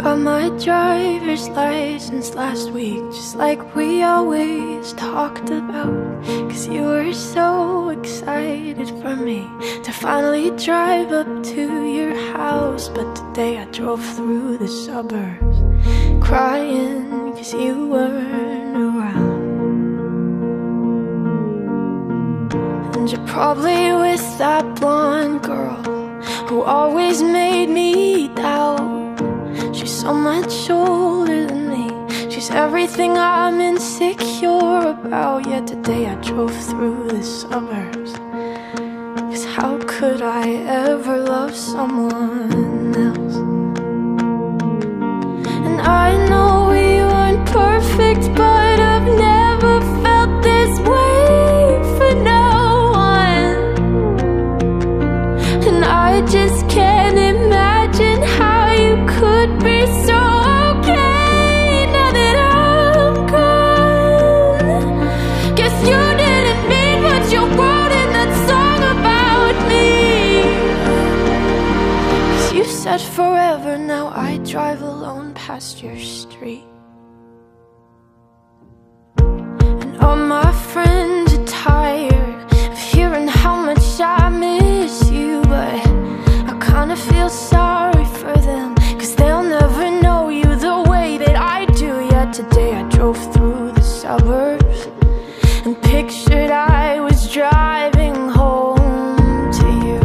Got my driver's license last week, just like we always talked about. Cause you were so excited for me to finally drive up to your house. But today I drove through the suburbs crying cause you weren't around. And you're probably with that blonde girl who always made me doubt. She's so much older than me, she's everything I'm insecure about. Yet today I drove through the suburbs, cause how could I ever love someone else? And I know we weren't perfect, but I've never felt this way for no one. And I just can't imagine how you could be so okay now that I'm gone. Guess you didn't mean what you wrote in that song about me. Cause you said forever, now I drive alone past your street. And all my friends are tired of hearing how much I miss you, but I kinda feel sorry for them, cause they'll never know you the way that I do. Yet today I drove through the suburbs and pictured I was driving home to you.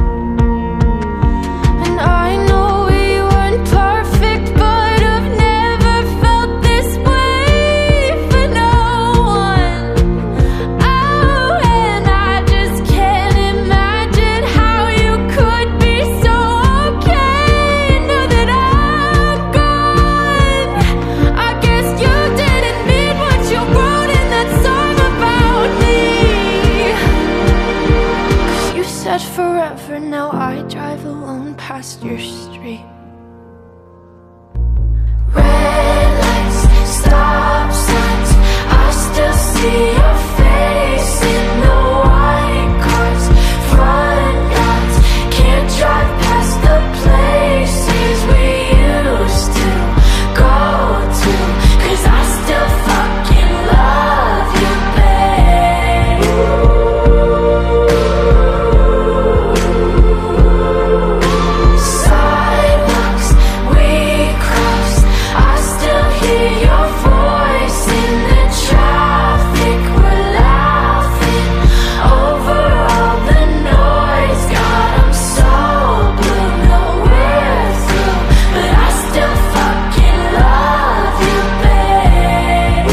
And I know we weren't perfect, but I've never felt this way for no one. Oh, and I just can't imagine how you could be so okay now that I'm gone. I guess you didn't mean what you wrote in that song about me. Cause you said forever, now I drive alone past your street. Red lights, stop signs, I still see your face in the white cars, front yards. Can't drive past the places we used to go to, cause I still fucking love you, babe. Sidewalks we crossed, I still hear your voice in the traffic. We're laughing over all the noise. God, I'm so blue, no we're through, but I still fucking love you, babe.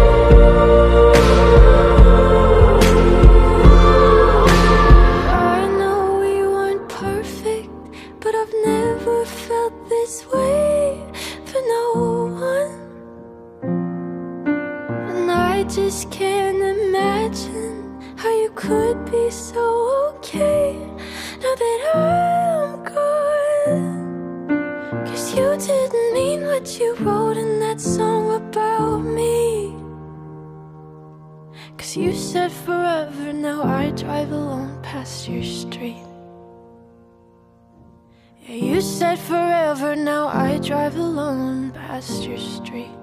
I know we weren't perfect, but I've never felt this way for no one. And I just can't imagine how you could be so okay now that I'm gone. Cause you didn't mean what you wrote in that song about me. Cause you said forever, now I drive alone past your street. Yeah, you said forever, now I drive alone past your street.